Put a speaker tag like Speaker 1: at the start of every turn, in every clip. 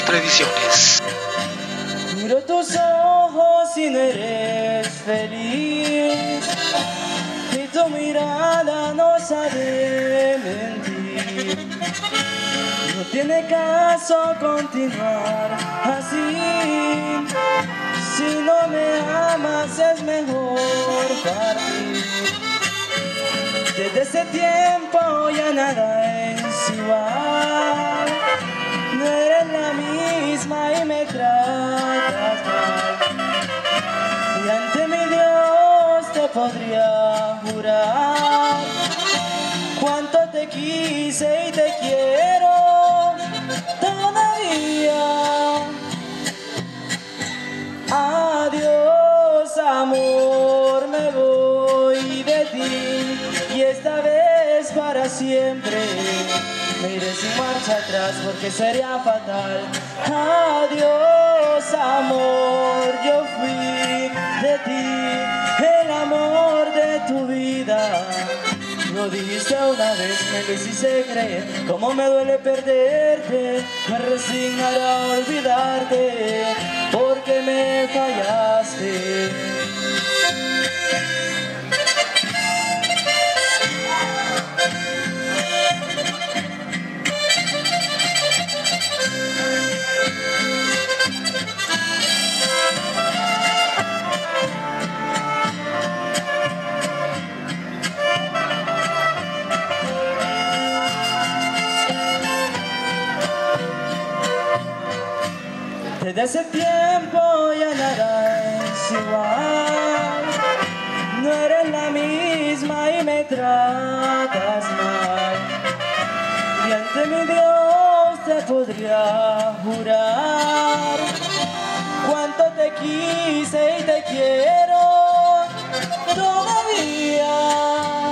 Speaker 1: Visiones.
Speaker 2: Miro tus ojos y no eres feliz, y tu mirada no sabe mentir. No tiene caso continuar así. Si no me amas es mejor partir. Desde ese tiempo ya nada es igual. No eres la misma y me tratas mal. Y ante mi Dios te podría jurar cuánto te quise y te quiero todavía. Adiós, amor, me voy de ti, y esta vez para siempre. Me iré sin marcha atrás porque sería fatal. Adiós, amor, yo fui de ti, el amor de tu vida. Lo dijiste una vez, me lo hiciste creer. Cómo me duele perderte, me resignaré a olvidarte, porque me fallaste. Desde ese tiempo ya nada es igual. No eres la misma y me tratas mal. Y ante mi Dios te podría jurar cuánto te quise y te quiero todavía.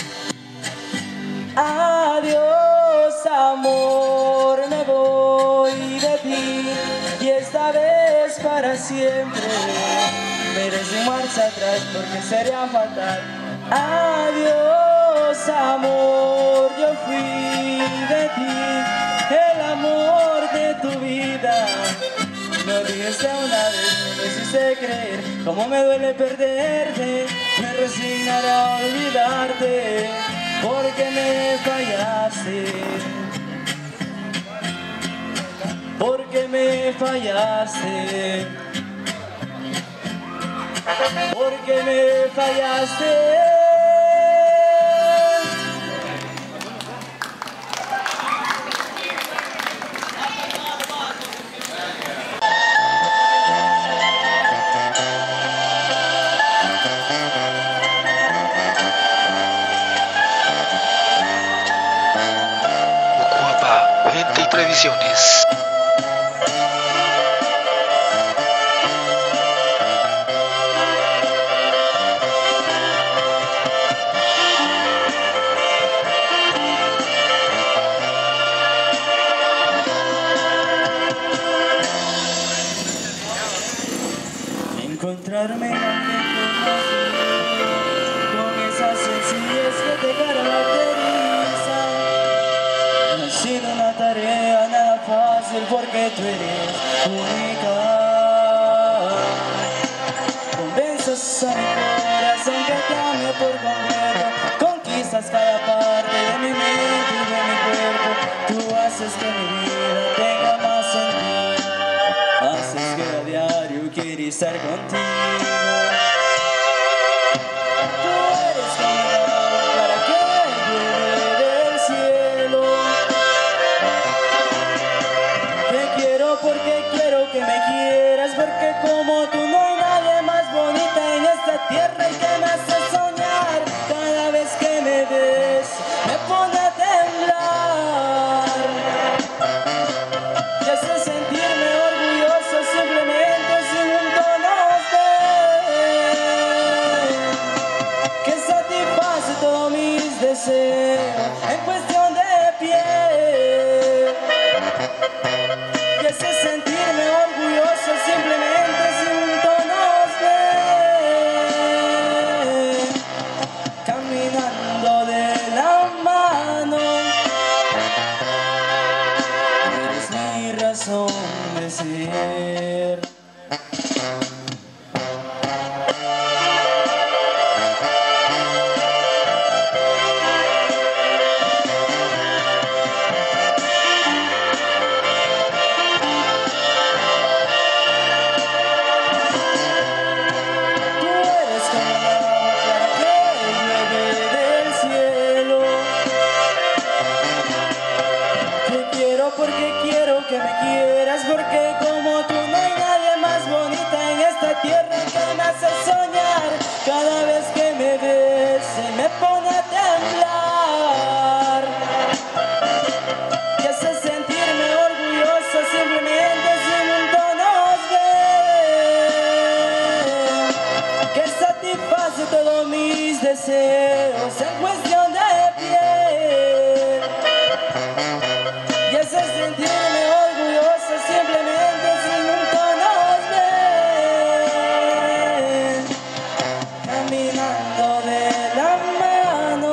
Speaker 2: Adiós, amor, me voy de ti, y esta vez para siempre. Me iré sin marcha atrás porque sería fatal. Adiós, amor, yo fui de ti, el amor de tu vida. Lo dijiste una vez, me hiciste creer. Cómo me duele perderte, me resignaré a olvidarte, porque me fallaste. Porque me fallaste, porque me fallaste.
Speaker 1: Mucuapa, Gente y Tradiciones.
Speaker 2: Encontrarme con esa sencillez que te caracteriza. No ha sido una tarea nada fácil porque tú eres única. Convences a mi corazón que te ame por completo. Conquistas cada parte de mi mente y de mi cuerpo. Tú haces que mi vida tenga más sentido. Haces que a diario quiera estar contigo. Tú eres como el agua para que llueve del cielo. Te quiero porque quiero que me quieras, porque como tú no hay nadie más bonita en esta tierra, y que me hace soñar cada vez que me ves, me pone a temblar. Te hace sentirme orgulloso simplemente si juntos nos ven, que satisface todos mis deseos en cuestión de piel. Te hace sentirme orgulloso simplemente si juntos nos ven, caminando de la mano. Eres mi razón. ser. Porque quiero que me quieras, porque como tú no hay nadie más bonita en esta tierra que me hace soñar. Cada vez que me ves se me pone a temblar y hace sentirme orgulloso simplemente si juntos nos ven, que satisface todos mis deseos en cuestión de piel. Y hace sentirme orgulloso simplemente si nunca nos ven, caminando de la mano.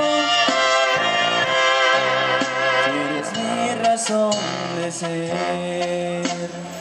Speaker 2: Tú eres mi razón de ser.